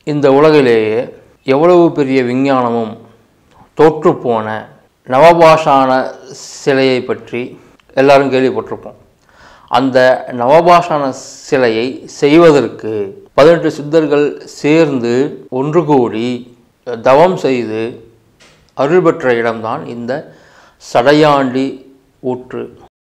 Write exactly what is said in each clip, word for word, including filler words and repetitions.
இந்த உலகிலேயே எவ்வளவு பெரிய விஞ்ஞானமும் தோற்றுப்போன நவபாஷான சிலையை பற்றி எல்லாரும் கேள்விப்பட்டிருப்போம். அந்த நவபாஷான சிலையை செய்வதற்கு பதினெட்டு சித்தர்கள் சேர்ந்து ஒன்று கூடி தவம் செய்து அருள் பெற்ற இடம்தான் இந்த சடையாண்டி ஊற்று.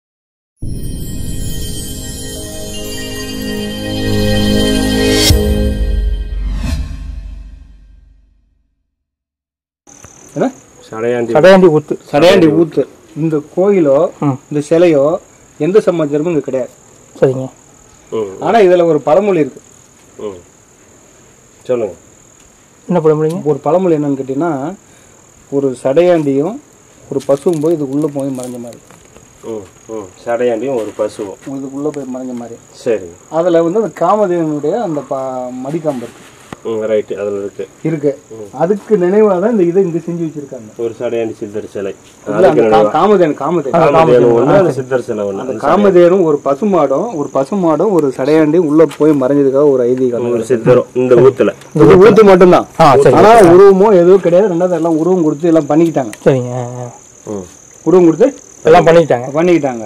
சடையாண்டி ஊத்து சடையாண்டி ஊத்து இந்த கோயிலோ இந்த சிலையோ எந்த சமாச்சாரமும் இங்க கிடையாது. சரிங்க. ஆனா இதுல ஒரு பழமொழி இருக்கு. சொல்லுங்க. என்ன பழமொழிங்க? ஒரு பழமொழி என்னன்னு கேட்டீங்கன்னா, ஒரு சடையாண்டியும் ஒரு பசுவும் போய் இதுக்குள்ள போய் மறைஞ்ச மாதிரி. சடையாண்டியும் ஒரு பசுவும் இதுக்குள்ள போய் மறைஞ்ச மாதிரி. சரி. அதுல வந்து அந்த காமதேவனுடைய அந்த மடிக்காம்பு இருக்கு. ரைட், அதுல இருக்கு இருக்கு. அதுக்கு நினைவா தான் இந்த இதை இங்க செஞ்சு வச்சிருக்காங்க. ஒரு சடையாண்டி சித்தர் சிலை. காமதேவன் காமதேவன் சித்தர் சிலை ஒண்ணு. காமதேவனும் ஒரு பசுமாடும் ஒரு பசுமாடும் ஒரு சடையாண்டி உள்ள போய் மறைஞ்சதுக்காக ஒரு ஐதீகம். ஒரு சித்தரும் இந்த ஊத்துல இந்த ஊத்து மட்டும்தான். ஆனா உருவமோ எதுவும் கிடையாது. ரெண்டாவது எல்லாம் உருவம் கொடுத்து எல்லாம் பண்ணிக்கிட்டாங்க. சரிங்க. உருவம் கொடுத்து எல்லாம் பண்ணிக்கிட்டாங்க பண்ணிக்கிட்டாங்க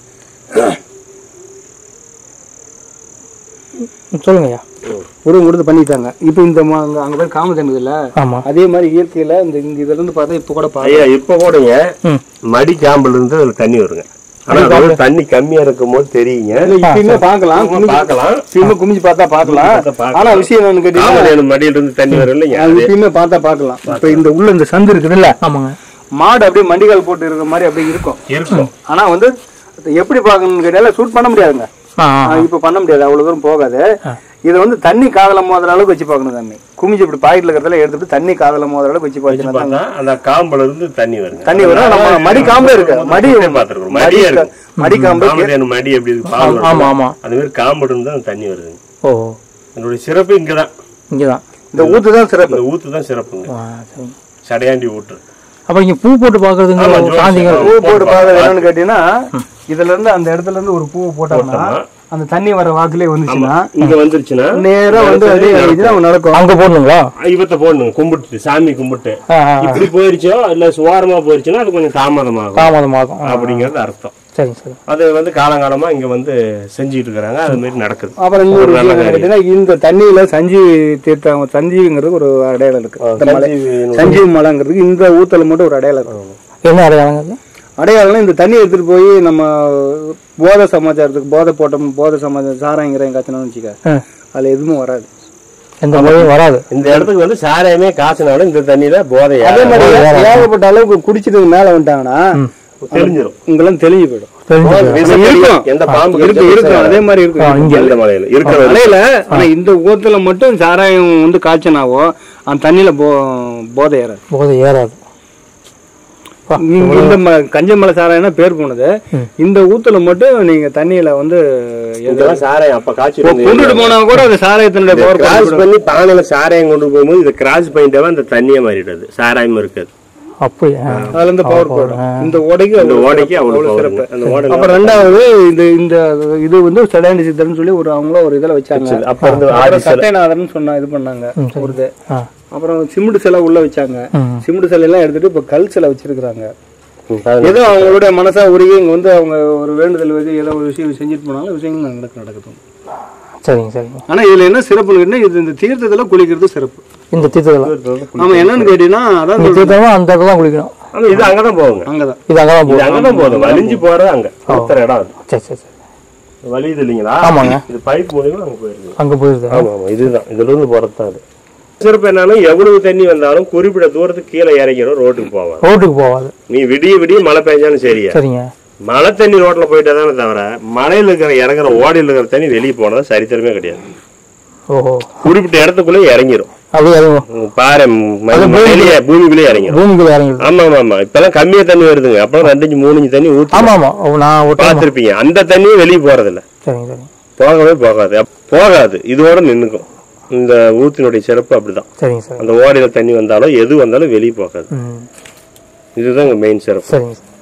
சொல்லுங்கய்யா. உருவம் கொடுத்து பண்ணிட்டாங்க. இப்ப இந்த அங்க போய் காமதேவன் இல்ல, அதே மாதிரி இயற்கையில இந்த இதுல இருந்து பார்த்தா இப்ப கூட பாருங்க, இப்ப கூடங்க மடி காம்புல இருந்து அதுல தண்ணி வருங்க. ஆனா தண்ணி கம்மியா இருக்கும் போது தெரியுங்க. இப்பயுமே பாக்கலாம் பாக்கலாம் இப்பயுமே குமிஞ்சு பார்த்தா பாக்கலாம். ஆனா விஷயம் என்னன்னு கேட்டீங்கன்னா, மடியில இருந்து தண்ணி வரும் இல்லைங்க, இப்பயுமே பார்த்தா பாக்கலாம். இப்ப இந்த உள்ள இந்த சந்து இருக்குது இல்ல, மாடு அப்படியே மண்டிகால் போட்டு இருக்கிற மாதிரி அப்படியே இருக்கும் இருக்கும் ஆனா வந்து எப்படி பாக்கணும்னு கேட்டால ஷூட் பண்ண முடியாதுங்க. இப்ப பண்ண முடியாது, அவ்வளவு தூரம் போகாது. இதை வந்து தண்ணி காதல மோதுற அளவுக்கு வச்சு பார்க்கணும். தண்ணி குமிஞ்சு இப்படி பாக்கெட்ல இருக்கிறதுல எடுத்துட்டு தண்ணி காதல மோதுற அளவுக்கு வச்சு பார்த்தீங்கன்னா அந்த காம்புல இருந்து தண்ணி வரும். தண்ணி வரும். நம்ம மடி காம்பே இருக்கு. மடி பாத்துருக்கோம். மடி மடி காம்பு மடி எப்படி இருக்கு. ஆமா ஆமா, அது மாதிரி காம்பு இருந்து தான் தண்ணி வருது. ஓ, என்னுடைய சிறப்பு இங்கதான். இங்கதான் இந்த ஊத்து தான் சிறப்பு. இந்த ஊத்து தான் சிறப்புங்க. சடையாண்டி ஊற்று. அப்ப நீங்க பூ போட்டு பாக்குறதுங்க, பூ போட்டு பாக்குறது என்னன்னு கேட்டீங்கன்னா, இதுல இருந்து அந்த இடத்துல இருந்து ஒரு பூவை போட்டோம்னா அந்த தண்ணி வர வாக்குலயே வந்துச்சுன்னா இங்க வந்துருச்சுன்னா நேரா வந்து அதே நடக்கும். அங்க போடணுங்களா? இவத்த போடணும். கும்பிட்டு சாமி கும்பிட்டு இப்படி போயிருச்சோ இல்ல சுவாரமா போயிருச்சுன்னா அது கொஞ்சம் தாமதமாகும். தாமதமாகும் அப்படிங்கறது அர்த்தம். சரி சரி. அது வந்து காலங்காலமா இங்க வந்து செஞ்சுட்டு இருக்காங்க. அது மாதிரி நடக்குது. அப்புறம் இந்த தண்ணியில சஞ்சீவி தீர்த்தம், சஞ்சீவிங்கிறது ஒரு அடையாளம் இருக்கு. சஞ்சீவி மலைங்கிறதுக்கு இந்த ஊத்தல மட்டும் ஒரு அடையாளம் இருக்கு. என்ன அடையாளம்? அடையாளம் இந்த தண்ணி எடுத்துட்டு போய் நம்ம போதை சமாச்சாரத்துக்கு போதை போட்டோம், போதை சமாச்சாரம் சாராயங்கிற காய்ச்சணும்னு வச்சுக்க, அதுல எதுவும் வராது. எந்த மழையும் வராது. இந்த இடத்துக்கு வந்து சாராயமே காய்ச்சினாலும் இந்த தண்ணியில போதை. அதே மாதிரி ஏகப்பட்ட அளவுக்கு குடிச்சிட்டு மேல வந்துட்டாங்கன்னா தெரிஞ்சிடும். உங்களாம் தெளிஞ்சு போயிடும். எந்த பாம்பு இருக்கும் அதே மாதிரி இருக்கும் மலையில இருக்கிற மலையில. ஆனா இந்த ஊத்துல மட்டும் சாராயம் வந்து காய்ச்சனாவோ அந்த தண்ணியில போதை ஏறாது. போதை ஏறாது. இந்த கஞ்சமலை சாராயம்னா பேர் போனது. இந்த ஊத்துல மட்டும் நீங்க தண்ணியில வந்து சாராயம் அப்ப காய்ச்சி கொண்டுட்டு போனா கூட அந்த சாராயத்தினுடைய பவர் கிராஸ் பண்ணி பானையில சாராயம் கொண்டு போகும்போது இதை கிராஸ் பண்ணிட்டாவே அந்த தண்ணியே மாறிடுது. சாராயம் இருக்காது. அப்படியே அதுல இருந்து பவர் போடும். இந்த ஓடைக்கு அந்த ஓடைக்கு அவ்வளவு சிறப்பு. அப்புறம் ரெண்டாவது இந்த இந்த இது வந்து சடையாண்டி சித்தர்னு சொல்லி ஒரு அவங்கள ஒரு இதுல வச்சாங்க. அப்ப இருந்து சட்டைநாதன் சொன்னா இது பண்ணாங்க ஒரு இது. அப்புறம் சிமெண்ட் சிலை உள்ள வச்சாங்க. சிமெண்ட் சிலை எல்லாம் எடுத்துட்டு இப்ப கல் சிலை வச்சிருக்காங்க. ஏதோ அவங்களுடைய மனசா உருகி இங்க வந்து அவங்க ஒரு வேண்டுதல் வச்சு ஏதோ ஒரு விஷயம் செஞ்சுட்டு போனாலும் விஷயங்கள் நடக்க நடக்குது. சரிங்க சரிங்க. ஆனா இதுல என்ன சிறப்பு கேட்டா, இது இந்த தீர்த்தத்துல குளிக்கிறது சிறப்பு. இந்த தீர்த்தத்துல ஆமா என்னன்னு கேட்டீங்கன்னா அதான் தீர்த்தம் அந்த இடத்துல தான் குளிக்கணும். இது அங்கதான் போகுங்க. அங்கதான் இது அங்கதான் போகுது. அங்கதான் போகுது. வலிஞ்சு போறது அங்க ஒருத்தர் இடம் அது. சரி சரி சரி. வலியுது இல்லைங்களா? ஆமாங்க. இது பைப் மூலியமா அங்க போயிருது. அங்க போயிருது. ஆமா ஆமா, இதுதான் இதுல இருந்து போறதுதான் அது. சிறப்பு என்னன்னா, எவ்வளவு தண்ணி வந்தாலும் குறிப்பிட்ட தூரத்துக்கு கீழே இறங்கிடும். ரோட்டுக்கு போவாது. ரோட்டுக்கு போவாது. நீ விடிய விடிய மழை பெஞ்சாலும் சரியா. சரிங்க. மழை தண்ணி ரோட்ல போயிட்டாதானே தவிர மலையில இருக்கிற இறங்குற ஓடையில இருக்கிற தண்ணி வெளியே போனதா சரித்திரமே கிடையாது. ஓஹோ. குறிப்பிட்ட இடத்துக்குள்ளே இறங்கிடும். பாரு பூமிக்குள்ளே இறங்கிடும். ஆமா ஆமா ஆமா. இப்பெல்லாம் கம்மியா தண்ணி வருதுங்க. அப்புறம் ரெண்டு இஞ்சு மூணு இஞ்சு தண்ணி ஊத்தி பாத்துருப்பீங்க. அந்த தண்ணியும் வெளியே போறது இல்ல. போகவே போகாது போகாது இதோட நின்னுக்கும். இந்த ஊத்தினுடைய சிறப்பு அப்படிதான். அந்த ஓடையில தண்ணி வந்தாலும் எது வந்தாலும் வெளியே போகாது. இதுதான் மெயின் சிறப்பு.